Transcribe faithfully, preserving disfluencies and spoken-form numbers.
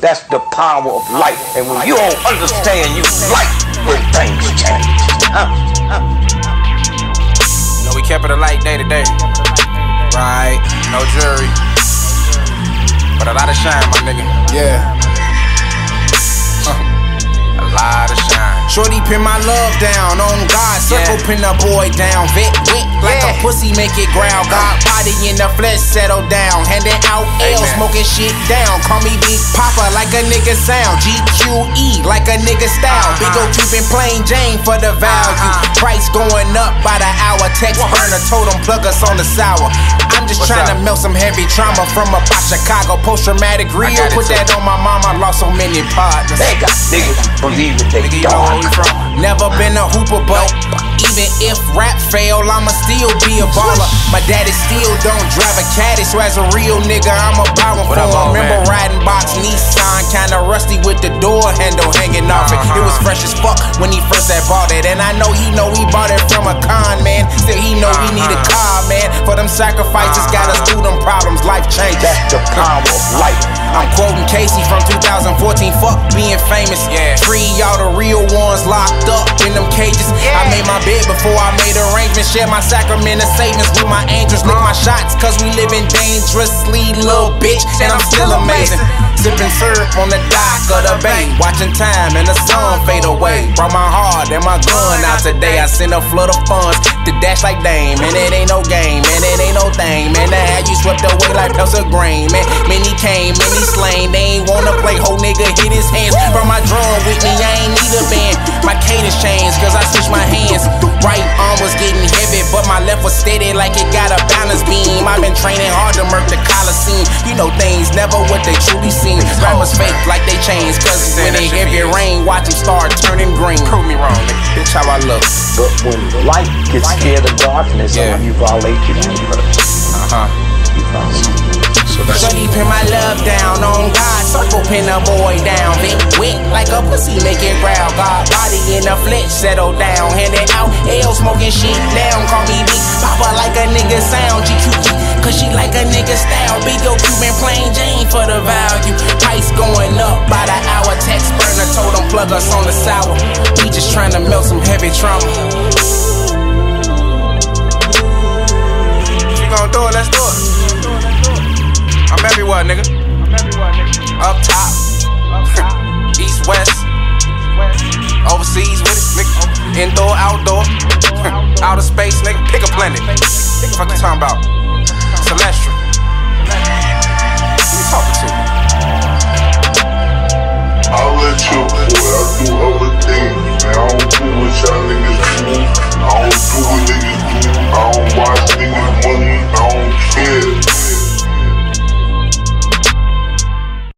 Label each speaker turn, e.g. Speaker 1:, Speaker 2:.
Speaker 1: That's the power of light. And when you don't understand you light, when things change. Huh? Huh?
Speaker 2: You know, we kept it a light day to day. Right, no jury. But a lot of shine, my nigga. Yeah. A lot of shine. Shorty pin my love down on God. Circle yeah. Pin the boy down. Vic, wick, like yeah. A pussy make it growl. God body in the flesh settle down. Handing out L, smoking shit down. Call me Big Papa like a nigga sound. G Q E like a nigga style. Big O keepin' plain Jane for the value. Price going up by the hour. Text burner told them plug us on the sour. I'm just trying to melt some heavy trauma from about Chicago. Post-traumatic real. Put that on my mama. Lost so many partners.
Speaker 1: They got niggas believe it, they dark.
Speaker 2: Never been a hooper, but even if rap fail, I'ma still be a baller. My daddy still don't drive a caddy, so as a real nigga, I'm a buy one for him. Remember riding box Nissan, kinda rusty with the door handle hanging off it. It was fresh as fuck when he first had bought it, and I know he know he bought it from a con man. Still he know we need a car, man. For them sacrifices, got us through them problems, life changed.
Speaker 1: That's the power of life.
Speaker 2: I'm quoting Casey from two thousand fourteen. Fuck being famous. Yeah. Free y'all the real ones locked up in them cages. Yeah. I made my bed before I made arrangements. Share my sacrament of savings with my angels. Lick my shots cause we living dangerously, little bitch. And I'm still amazing. Sipping syrup on the dock of the bay. Watching time and the sun fade away. Brought my heart and my gun out today. I sent a flood of funds to dash like Dame. And it ain't no game, man, it ain't no thing. Man, that had you swept away like pelts of grain. Man, many came, many slain. They ain't wanna play, whole nigga hit his hands. From my drum with me, I ain't need a band. My cadence changed cause I switched my hands. Right arm was getting heavy, but my left was steady like it got a balance beam. I've been training hard to murk the Coliseum. You know things never what they truly seem. Rappers fake like they change, cause when they heavy rain, watch them start turning green. Prove me wrong, nigga. Bitch, how I look.
Speaker 1: But when light gets scared of darkness, yeah. You violate your universe.
Speaker 2: Uh-huh.
Speaker 1: You violate.
Speaker 2: So he pin my love down on God. Circle pin the boy down. Vic, wick, like a pussy make it growl. God body in the flesh settle down. Hand it out, L smoking shit down. Call me Big Papa like a nigga sound. G Q E, cause she like a nigga style. Big O Cuban plain Jane for the value. Price going up by the hour. Text burner told them plug us on the sour. We just trying to melt some heavy trauma. If you gon' do it, let's do it. I'm everywhere, nigga. I'm everywhere, nigga. Up top, up top. East, west, overseas with it, nigga. Indoor, outdoor, outer space, nigga. Pick a planet. What the fuck you talking about? Celestial.